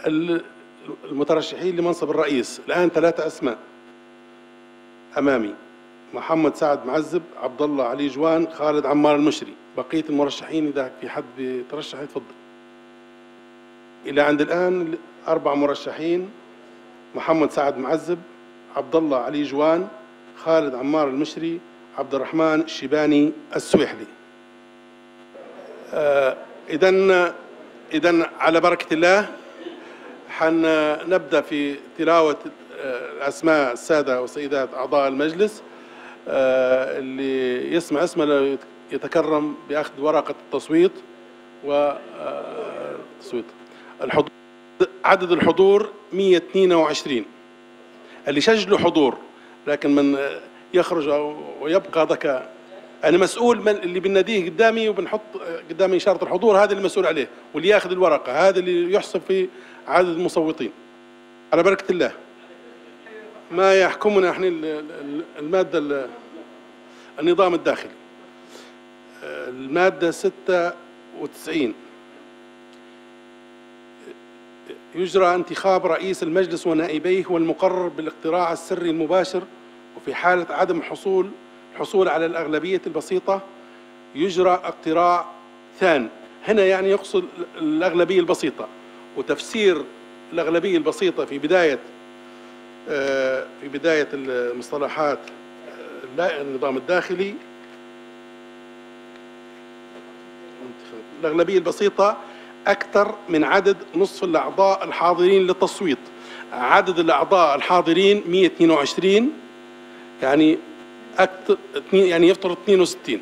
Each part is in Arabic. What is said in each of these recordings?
المترشحين لمنصب الرئيس الآن 3 أسماء أمامي: محمد سعد معزب، عبد الله علي جوان، خالد عمار المشري. بقية المرشحين إذا في حد بيترشح يتفضل. إلى عند الآن 4 مرشحين: محمد سعد معزب، عبد الله علي جوان، خالد عمار المشري، عبد الرحمن الشيباني السويحلي. إذن على بركة الله حنبدأ في تلاوة أسماء السادة وسيدات أعضاء المجلس. اللي يسمع اسمه يتكرم بأخذ ورقة التصويت والتصويت. عدد الحضور 122. اللي سجلوا حضور، لكن من يخرج ويبقى ذكاء أنا مسؤول من اللي بناديه قدامي وبنحط قدامي إشارة الحضور، هذا اللي مسؤول عليه، واللي ياخذ الورقة هذا اللي يحسب في عدد المصوتين. على بركة الله. ما يحكمنا احنا المادة النظام الداخلي، المادة 96: يجرى انتخاب رئيس المجلس ونائبيه والمقرر بالاقتراع السري المباشر، وفي حالة عدم حصول على الأغلبية البسيطة يجرى اقتراع ثان. هنا يعني يقصد الأغلبية البسيطة، وتفسير الأغلبية البسيطة في بداية المصطلحات النظام الداخلي. الأغلبية البسيطة أكثر من عدد نصف الأعضاء الحاضرين للتصويت. عدد الأعضاء الحاضرين 122، يعني أكثر، يعني يفترض 62.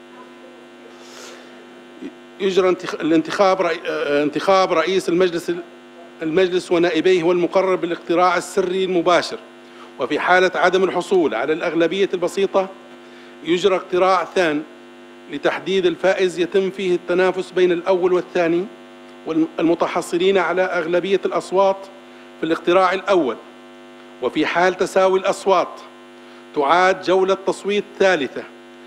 يجرى انتخاب رئيس المجلس ونائبيه والمقرر بالاقتراع السري المباشر، وفي حالة عدم الحصول على الأغلبية البسيطة يجرى اقتراع ثان لتحديد الفائز، يتم فيه التنافس بين الأول والثاني والمتحصلين على أغلبية الأصوات في الاقتراع الأول. وفي حال تساوي الأصوات تعاد جولة تصويت ثالثة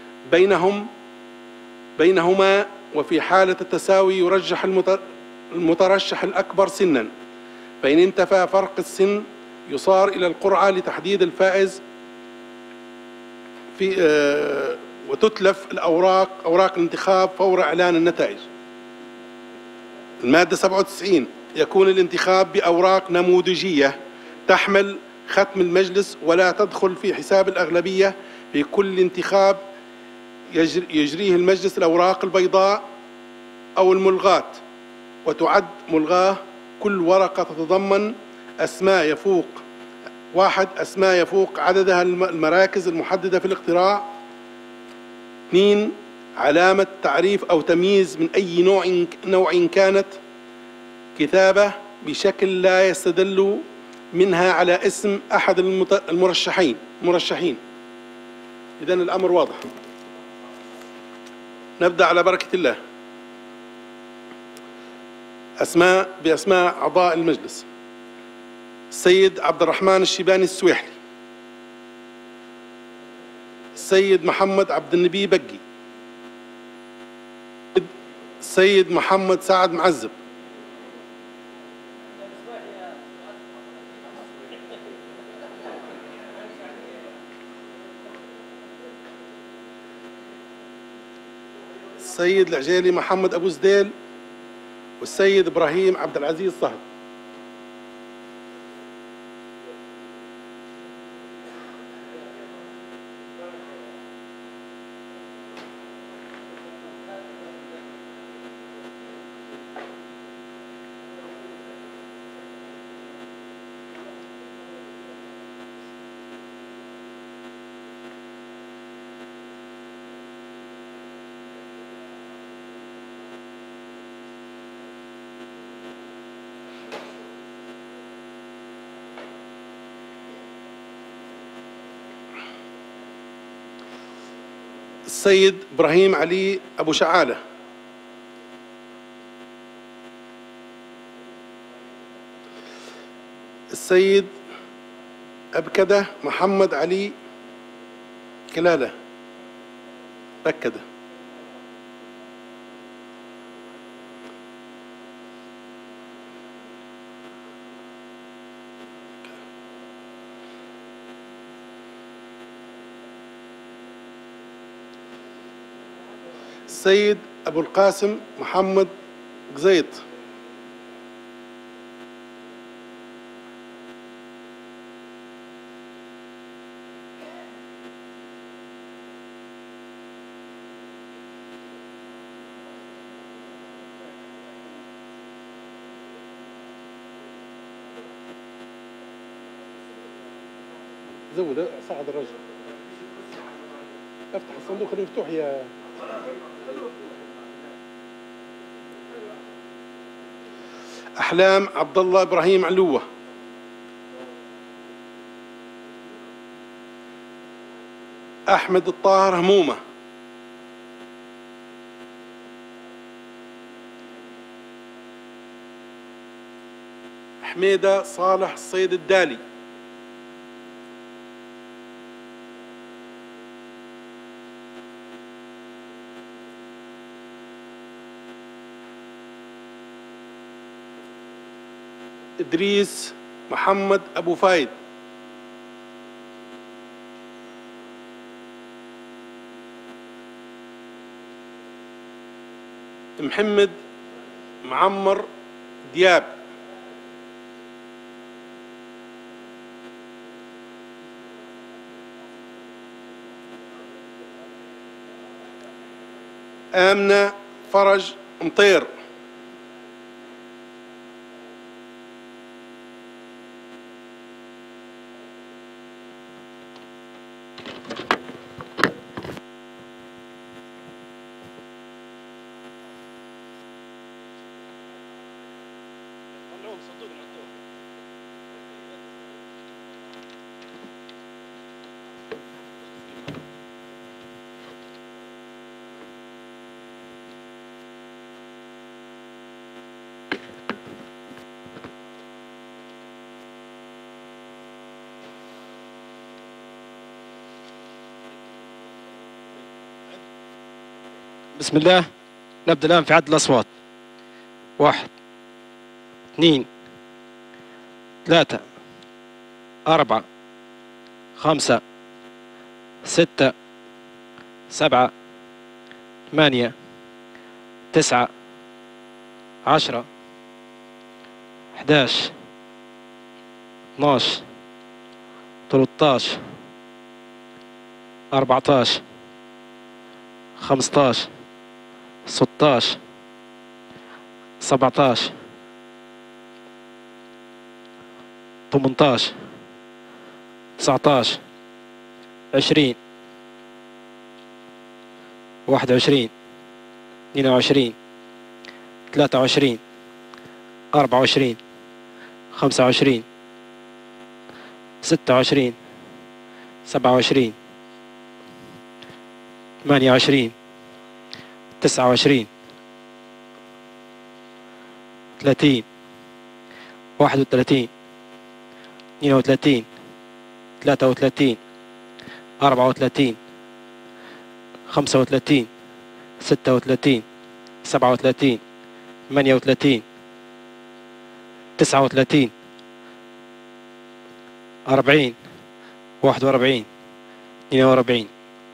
بينهما، وفي حالة التساوي يرجح المترشح الأكبر سنا، فإن انتفى فرق السن يصار إلى القرعة لتحديد الفائز وتتلف أوراق الانتخاب فور إعلان النتائج. المادة 97: يكون الانتخاب بأوراق نموذجية تحمل ختم المجلس ولا تدخل في حساب الأغلبية في كل انتخاب يجريه المجلس. الأوراق البيضاء أو الملغاة، وتعد ملغاة كل ورقة تتضمن أسماء يفوق عددها المراكز المحددة في الاقتراع. 2. علامة تعريف أو تمييز من أي نوع كانت، كتابة بشكل لا يستدل منها على اسم أحد المرشحين. إذن الأمر واضح. نبدأ على بركة الله. بأسماء أعضاء المجلس: السيد عبد الرحمن الشيباني السويحلي، السيد محمد عبد النبي بقي، السيد محمد سعد معزب، السيد العجيلي محمد أبو زديل، والسيد إبراهيم عبد العزيز صهد. السيد إبراهيم علي أبو شعالة، السيد أبكدة محمد علي كلالة بكدة، السيد أبو القاسم محمد قزيط. زود صعد الرجل، افتح الصندوق اللي مفتوح يا أحلام عبد الله إبراهيم علوة. أحمد الطاهر همومة. حميدة صالح الصيد الدالي. إدريس محمد أبو فايد. محمد معمر دياب. آمنة فرج مطير. بسم الله. نبدأ الآن في عد الأصوات. 1 2 3 4 5 6 7 8 9 10 11 12 13 14 15 16 17 18 19 20 21 22 23 24 25 26 27 28 29 30 31 32 33 34 35 36 37 38 39 40 41 42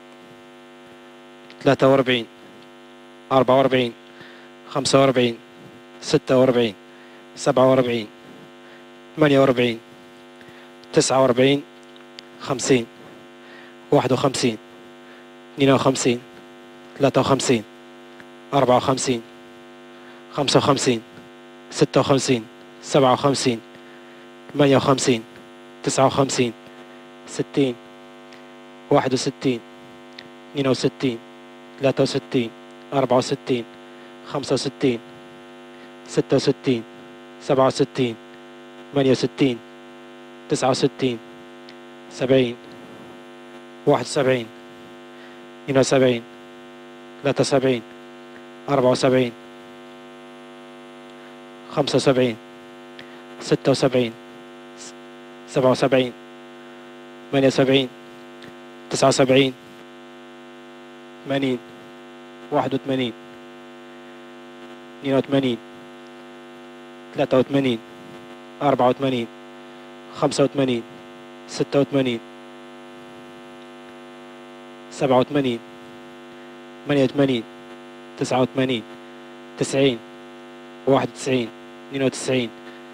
43 44 45 46 47 48 49 50 51 52 53 54 55 56 57 58 59 60 61 62 63 64 65 66 67 68 69 70 71 72 73 74 75 76 77 78 79 80 81 82 83 84 85 86 87 88 89 90 91 92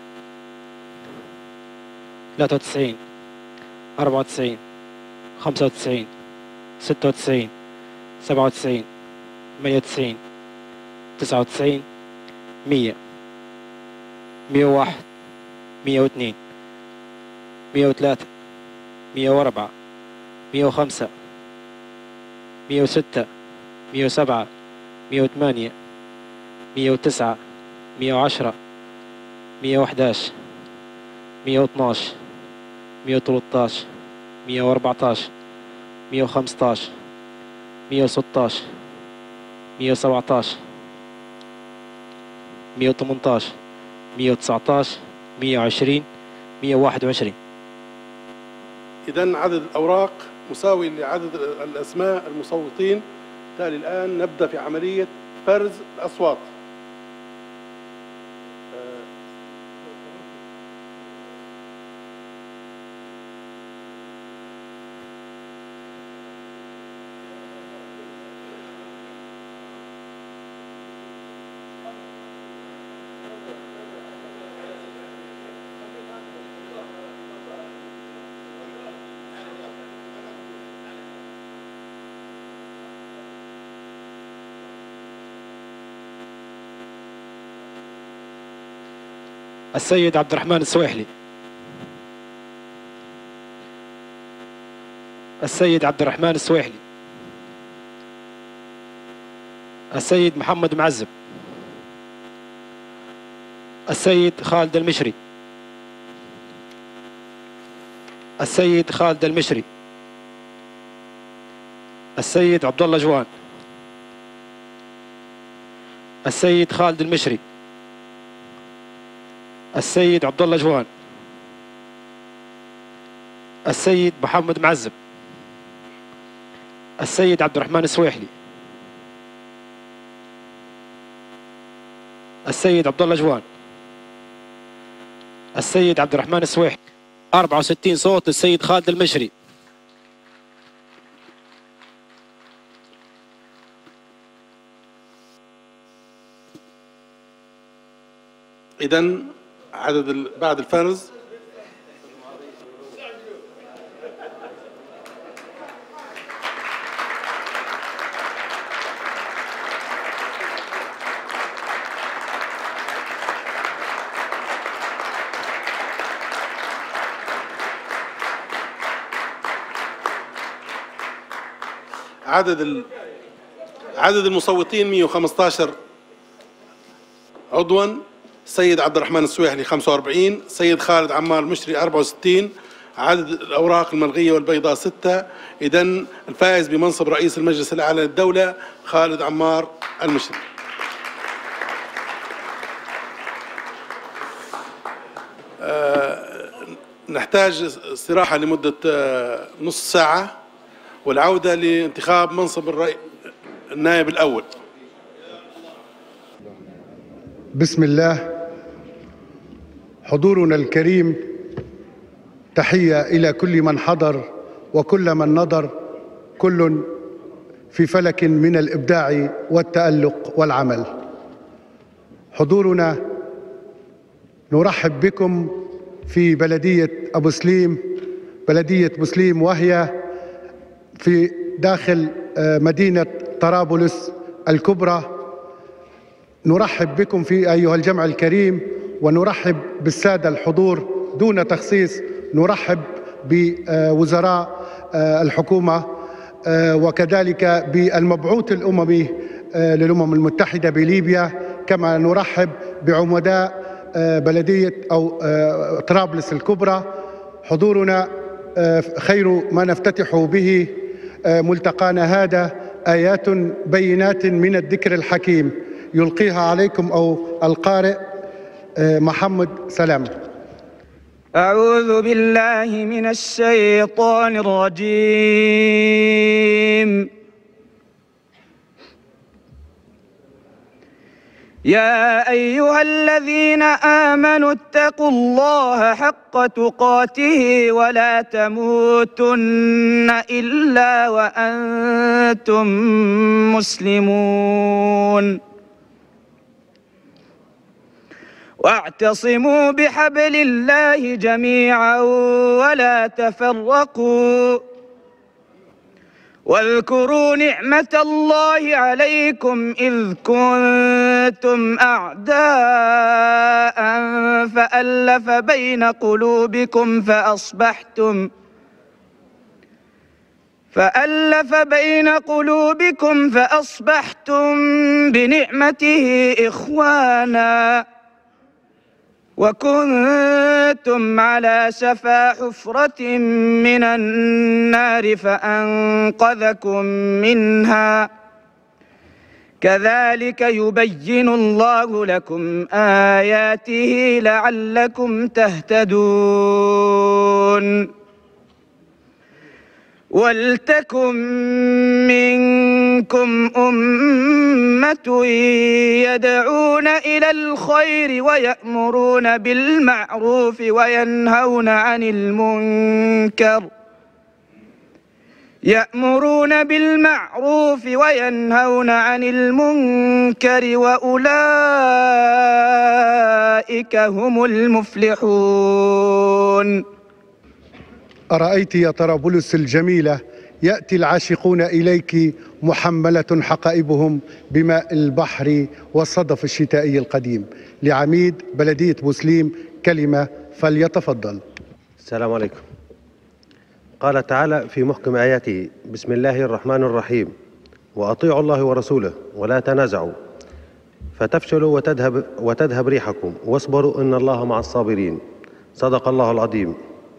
93 94 95 96 97 98 99 100 101 102 103 104 105 106 107 108 109 110 111 112 113 114 115 116 117 118 119 120 121. إذن عدد الأوراق مساوي لعدد الأسماء المصوتين. بالتالي الآن نبدأ في عملية فرز الأصوات. السيد عبد الرحمن السويحلي، السيد عبد الرحمن السويحلي، السيد محمد معزب، السيد خالد المشري، السيد خالد المشري، السيد عبد الله جوان، السيد خالد المشري، السيد عبد الله جوان، السيد محمد معزب، السيد عبد الرحمن السويحلي، السيد عبد الله جوان، السيد عبد الرحمن السويحلي. 64 صوت السيد خالد المشري. إذن عدد بعد الفرز عدد المصوتين 115 عضوا. السيد عبد الرحمن السويحلي 45، السيد خالد عمار المشري 64، عدد الأوراق الملغية والبيضاء 6. إذن الفائز بمنصب رئيس المجلس الأعلى للدولة خالد عمار المشري. نحتاج استراحة لمدة نصف ساعة والعودة لانتخاب منصب النائب الأول. بسم الله. حضورنا الكريم، تحية إلى كل من حضر وكل من نظر، كل في فلك من الإبداع والتألق والعمل. حضورنا، نرحب بكم في بلدية أبو سليم، بلدية بوسليم، وهي في داخل مدينة طرابلس الكبرى. نرحب بكم في أيها الجمع الكريم، ونرحب بالسادة الحضور دون تخصيص. نرحب بوزراء الحكومة وكذلك بالمبعوث الأممي للأمم المتحدة بليبيا، كما نرحب بعمداء بلدية أو طرابلس الكبرى. حضورنا خير ما نفتتح به ملتقانا هذا، آيات بينات من الذكر الحكيم، يلقيها عليكم أو القارئ محمد سلام. أعوذ بالله من الشيطان الرجيم. يا أيها الذين آمنوا اتقوا الله حق تقاته ولا تموتن إلا وأنتم مسلمون واعتصموا بحبل الله جميعا ولا تفرقوا واذكروا نعمة الله عليكم إذ كنتم أعداء فألف بين قلوبكم فأصبحتم بنعمته إخوانا وكنتم على شفا حفرة من النار فأنقذكم منها كذلك يبين الله لكم آياته لعلكم تهتدون ولتكن منكم أمة يدعون إلى الخير ويأمرون بالمعروف وينهون عن المنكر وأولئك هم المفلحون. أرأيت يا طرابلس الجميلة يأتي العاشقون إليك محملة حقائبهم بماء البحر والصدف الشتائي القديم. لعميد بلدية بوسليم كلمة، فليتفضل. السلام عليكم. قال تعالى في محكم آياته: بسم الله الرحمن الرحيم، وأطيعوا الله ورسوله ولا تنازعوا فتفشلوا وتذهب ريحكم واصبروا إن الله مع الصابرين. صدق الله العظيم.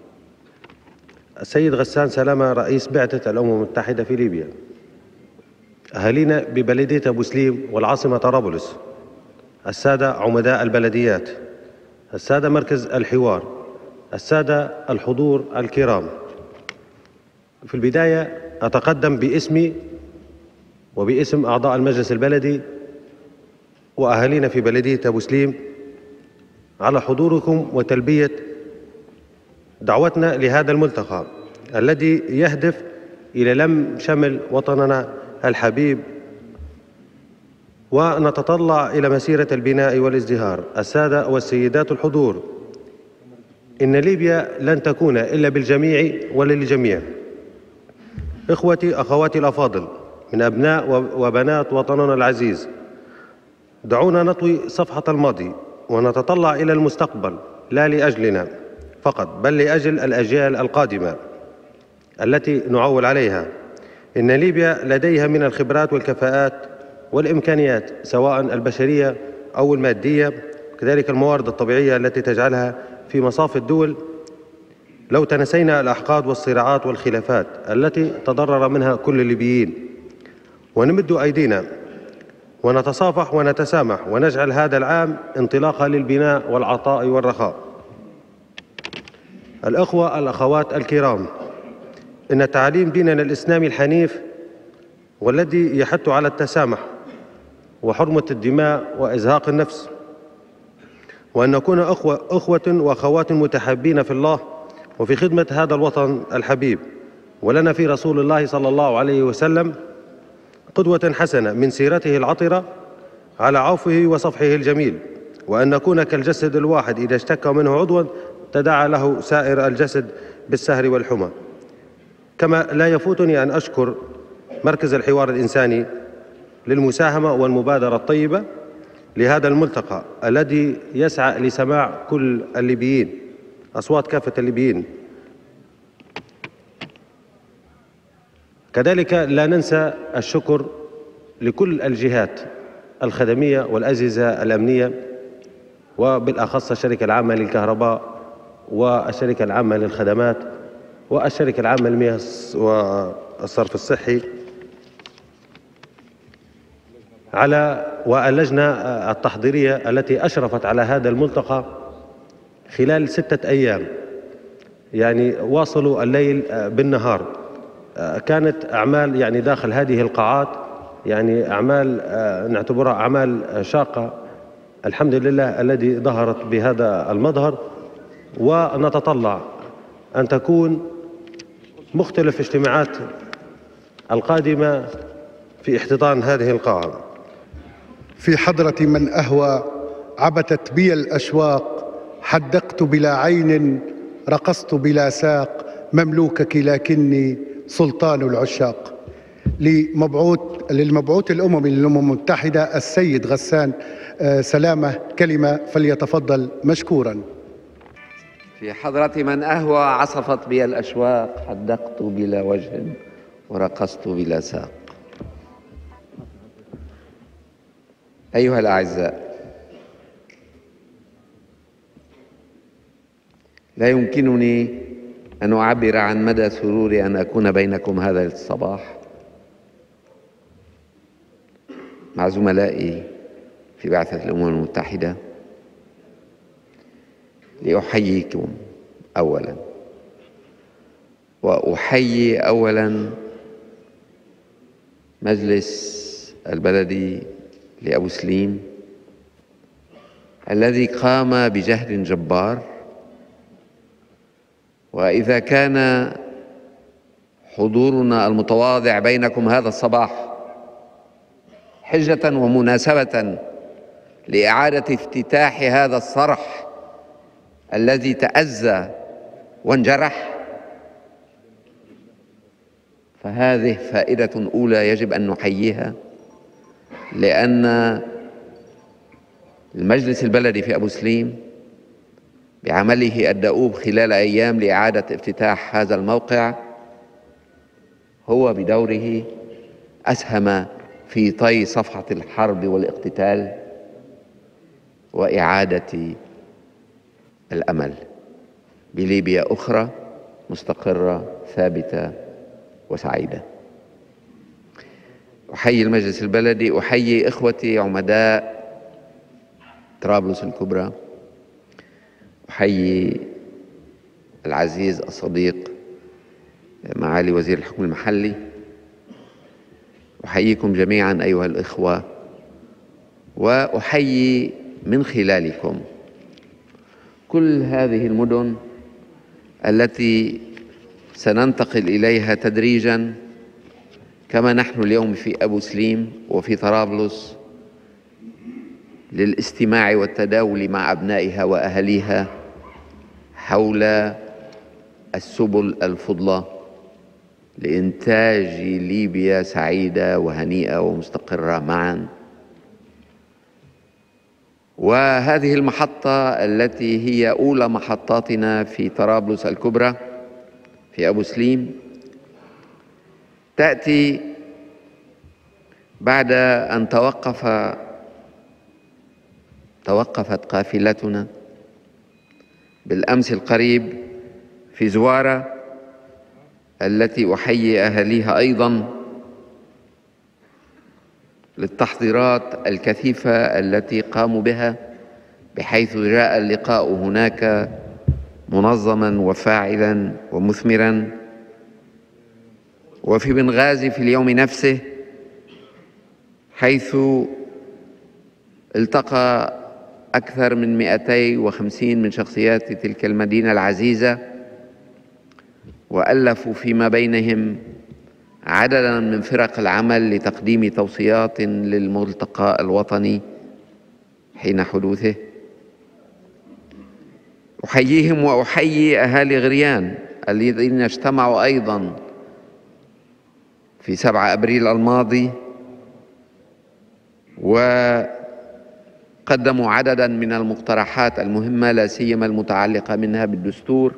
السيد غسان سلامة رئيس بعثة الأمم المتحدة في ليبيا، أهالينا ببلدية بوسليم والعاصمة طرابلس، السادة عمداء البلديات، السادة مركز الحوار، السادة الحضور الكرام، في البداية أتقدم باسمي وباسم أعضاء المجلس البلدي وأهالينا في بلدية بوسليم على حضوركم وتلبية دعوتنا لهذا الملتقى الذي يهدف إلى لم شمل وطننا الحبيب، ونتطلع إلى مسيرة البناء والازدهار. السادة والسيدات الحضور، إن ليبيا لن تكون إلا بالجميع وللجميع. إخوتي أخواتي الأفاضل من أبناء وبنات وطننا العزيز، دعونا نطوي صفحة الماضي ونتطلع إلى المستقبل، لا لأجلنا فقط بل لأجل الأجيال القادمة التي نعول عليها. إن ليبيا لديها من الخبرات والكفاءات والإمكانيات سواء البشرية أو المادية، كذلك الموارد الطبيعية التي تجعلها في مصاف الدول لو تنسينا الأحقاد والصراعات والخلافات التي تضرر منها كل الليبيين، ونمد أيدينا ونتصافح ونتسامح ونجعل هذا العام انطلاقة للبناء والعطاء والرخاء. الأخوة الأخوات الكرام، إن تعاليم ديننا الإسلامي الحنيف والذي يحث على التسامح وحرمة الدماء وإزهاق النفس، وأن نكون أخوة وأخوات متحابين في الله وفي خدمة هذا الوطن الحبيب. ولنا في رسول الله صلى الله عليه وسلم قدوة حسنة من سيرته العطرة على عفوه وصفحه الجميل، وأن نكون كالجسد الواحد إذا اشتكى منه عضوا تداعى له سائر الجسد بالسهر والحمى. كما لا يفوتني أن أشكر مركز الحوار الإنساني للمساهمة والمبادرة الطيبة لهذا الملتقى الذي يسعى لسماع كل الليبيين، أصوات كافة الليبيين. كذلك لا ننسى الشكر لكل الجهات الخدمية والأجهزة الأمنية، وبالأخص الشركة العامة للكهرباء والشركة العامة للخدمات والشركة العامة للمياه والصرف الصحي واللجنة التحضيرية التي أشرفت على هذا الملتقى خلال 6 أيام، يعني واصلوا الليل بالنهار. كانت أعمال يعني داخل هذه القاعات يعني أعمال نعتبرها أعمال شاقة الحمد لله الذي ظهرت بهذا المظهر، ونتطلع أن تكون مختلف اجتماعات القادمة في احتضان هذه القاعة. في حضرة من أهوى عبثت بي الأشواق، حدقت بلا عين رقصت بلا ساق، مملوكك لكني سلطان العشاق. للمبعوث الأممي للأمم المتحدة السيد غسان سلامة كلمة، فليتفضل مشكورا. في حضرة من أهوى عصفت بي الأشواق، حدقت بلا وجه ورقصت بلا ساق. أيها الأعزاء، لا يمكنني أن أعبر عن مدى سروري أن أكون بينكم هذا الصباح مع زملائي في بعثة الأمم المتحدة لأحييكم أولا، وأحيي أولا مجلس البلدي لأبو سليم الذي قام بجهد جبار. وإذا كان حضورنا المتواضع بينكم هذا الصباح حجة ومناسبة لإعادة افتتاح هذا الصرح الذي تأذى وانجرح، فهذه فائدة أولى يجب أن نحييها، لأن المجلس البلدي في أبو سليم بعمله الدؤوب خلال أيام لإعادة افتتاح هذا الموقع هو بدوره أسهم في طي صفحة الحرب والاقتتال وإعادة الأمل بليبيا أخرى مستقرة ثابتة وسعيدة. أحيي المجلس البلدي، أحيي إخوتي عمداء طرابلس الكبرى، أحيي العزيز الصديق معالي وزير الحكم المحلي، أحييكم جميعا أيها الإخوة، وأحيي من خلالكم كل هذه المدن التي سننتقل إليها تدريجا، كما نحن اليوم في أبو سليم وفي طرابلس للاستماع والتداول مع أبنائها وأهليها حول السبل الفضلى لإنتاج ليبيا سعيدة وهنيئة ومستقرة معا. وهذه المحطة التي هي أولى محطاتنا في طرابلس الكبرى في أبو سليم تأتي بعد أن توقفت قافلتنا بالأمس القريب في زوارة التي أحيي أهليها أيضا للتحضيرات الكثيفة التي قاموا بها، بحيث جاء اللقاء هناك منظما وفاعلا ومثمرا. وفي بنغازي في اليوم نفسه، حيث التقى أكثر من 250 من شخصيات تلك المدينة العزيزة، وألفوا فيما بينهم عددا من فرق العمل لتقديم توصيات للملتقى الوطني حين حدوثه. أحييهم وأحيي أهالي غريان الذين اجتمعوا أيضا في 7 أبريل الماضي وقدموا عددا من المقترحات المهمة، لا سيما المتعلقة منها بالدستور.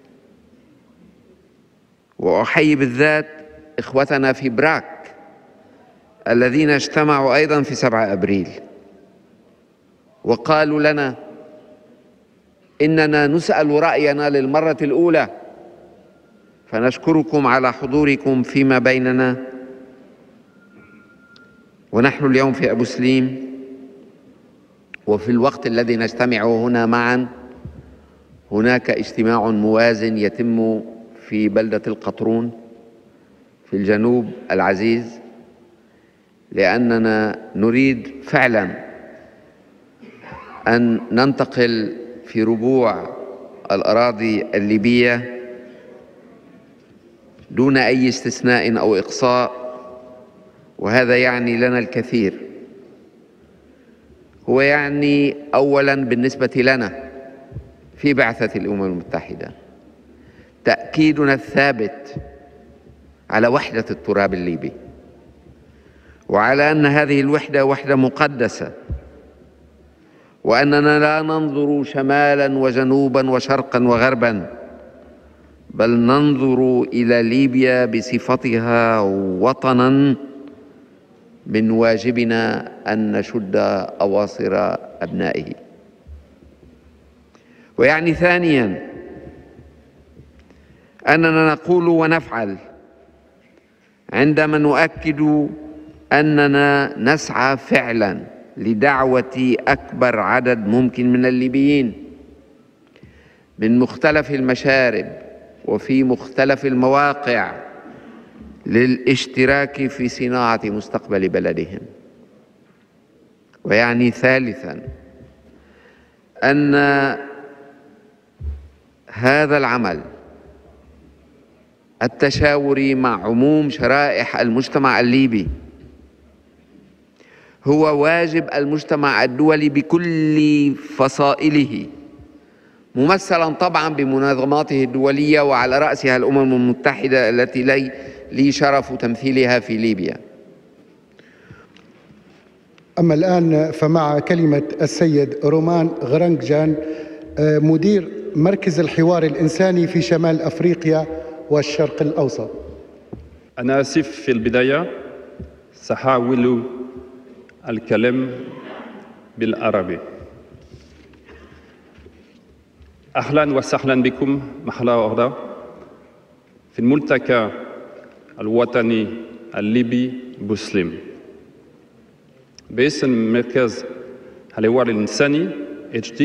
وأحيي بالذات إخوتنا في براك الذين اجتمعوا أيضا في 7 أبريل وقالوا لنا إننا نسأل رأينا للمرة الأولى، فنشكركم على حضوركم فيما بيننا. ونحن اليوم في أبو سليم، وفي الوقت الذي نجتمع هنا معا هناك اجتماع موازن يتم في بلدة القطرون في الجنوب العزيز، لأننا نريد فعلا أن ننتقل في ربوع الأراضي الليبية دون أي استثناء أو إقصاء، وهذا يعني لنا الكثير. هو يعني أولاً بالنسبة لنا في بعثة الأمم المتحدة تأكيدنا الثابت على وحدة التراب الليبي، وعلى أن هذه الوحدة وحدة مقدسة، وأننا لا ننظر شمالا وجنوبا وشرقا وغربا، بل ننظر إلى ليبيا بصفتها وطنا من واجبنا أن نشد أواصر أبنائه. ويعني ثانيا أننا نقول ونفعل عندما نؤكد أننا نسعى فعلا لدعوة أكبر عدد ممكن من الليبيين من مختلف المشارب وفي مختلف المواقع للاشتراك في صناعة مستقبل بلدهم. ويعني ثالثا أن هذا العمل التشاوري مع عموم شرائح المجتمع الليبي هو واجب المجتمع الدولي بكل فصائله، ممثلا طبعا بمنظماته الدولية وعلى رأسها الأمم المتحدة التي لي شرف تمثيلها في ليبيا. أما الآن فمع كلمة السيد رومان غرنجان، مدير مركز الحوار الإنساني في شمال أفريقيا والشرق الأوسط. أنا آسف في البداية، سأحاول الكلام بالعربي. أهلا وسهلا بكم مرة أخرى في الملتقى الوطني الليبي بوسليم باسم مركز الحوار الإنساني HD.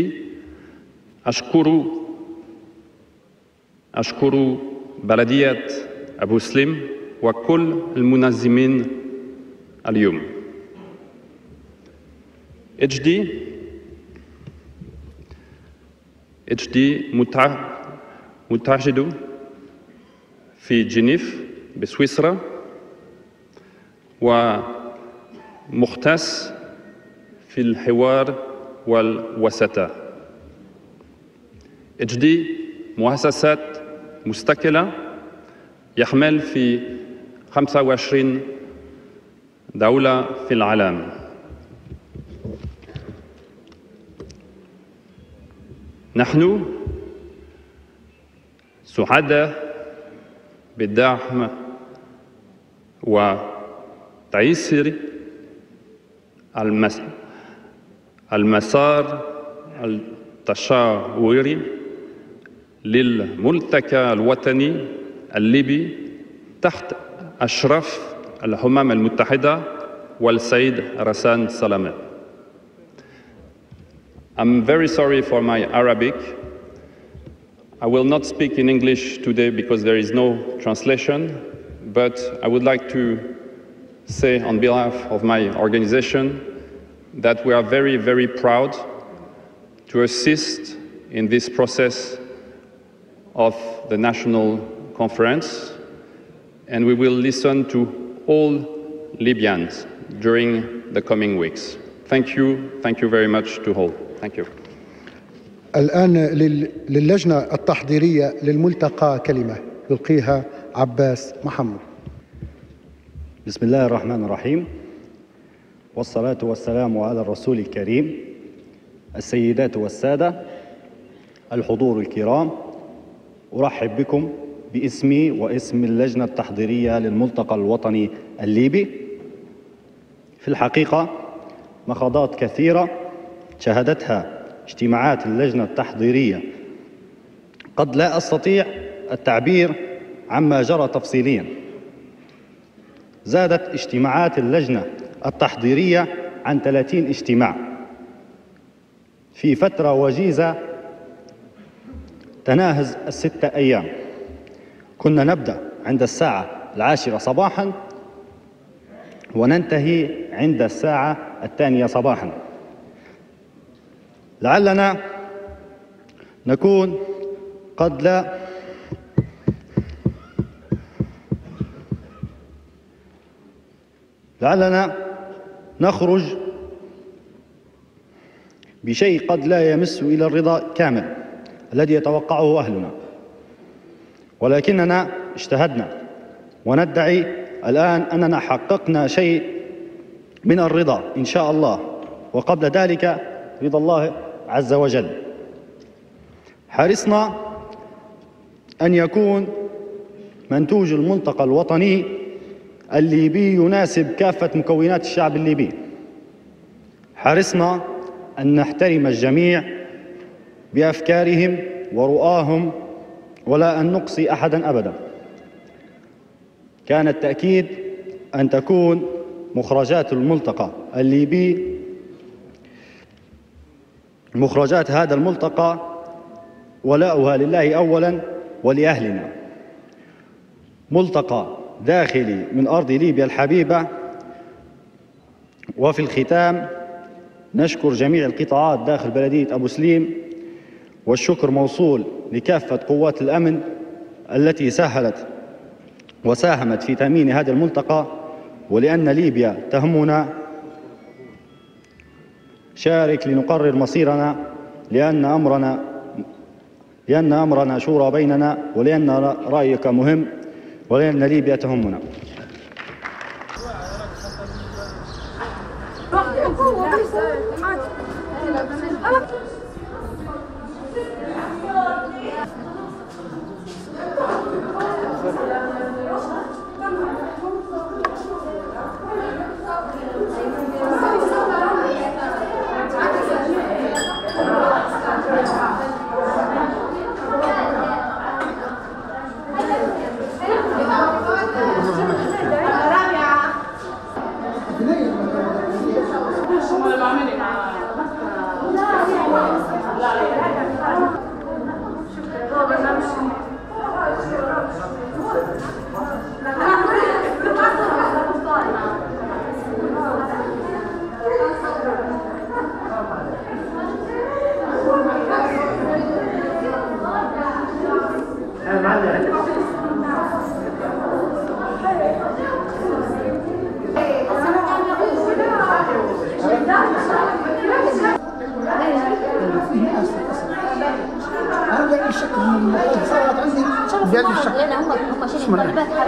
أشكر بلدية أبو سليم وكل المنظمين اليوم. HD متواجد في جنيف بسويسرا ومختص في الحوار والوساطة. HD مؤسسات مستقلة يعمل في 25 دولة في العالم. نحن سعداء بالدعم وتيسير المسار التشاوري للملتقى الوطني الليبي تحت أشراف الأمم المتحدة والسيد رسان سلامة. I'm very sorry for my Arabic. I will not speak in English today because there is no translation, but I would like to say on behalf of my organization that we are very, very proud to assist in this process of the national conference, and we will listen to all Libyans during the coming weeks. Thank you very much to all. Thank you. الآن للجنة التحضيرية للملتقى كلمة يلقيها عباس محمد. بسم الله الرحمن الرحيم، والصلاة والسلام على الرسول الكريم. السيدات والسادة، الحضور الكرام، أرحب بكم باسمي واسم اللجنة التحضيرية للملتقى الوطني الليبي. في الحقيقة مخاضات كثيرة شهدتها اجتماعات اللجنة التحضيرية قد لا أستطيع التعبير عما جرى تفصيليا. زادت اجتماعات اللجنة التحضيرية عن 30 اجتماع في فترة وجيزة تناهز 6 أيام. كنا نبدأ عند الساعة 10 صباحا وننتهي عند الساعة 2 صباحا. لعلنا نكون قد لا لعلنا نخرج بشيء قد لا يمس إلى الرضا كامل الذي يتوقعه أهلنا، ولكننا اجتهدنا وندعي الآن أننا حققنا شيء من الرضا إن شاء الله، وقبل ذلك رضا الله عز وجل. حرصنا أن يكون منتوج الملتقى الوطني الليبي يناسب كافة مكونات الشعب الليبي. حرصنا أن نحترم الجميع بأفكارهم ورؤاهم ولا أن نقصي أحدا أبدا. كان التأكيد أن تكون مخرجات الملتقى الليبي، مخرجات هذا الملتقى ولاؤها لله أولا ولأهلنا. ملتقى داخلي من أرض ليبيا الحبيبة. وفي الختام نشكر جميع القطاعات داخل بلدية أبو سليم، والشكر موصول لكافة قوات الأمن التي ساهلت وساهمت في تأمين هذا الملتقى. ولأن ليبيا تهمنا شارك لنقرر مصيرنا، لأن أمرنا شورى بيننا، ولأن رأيك مهم، ولأن ليبيا تهمنا. لان هم شكل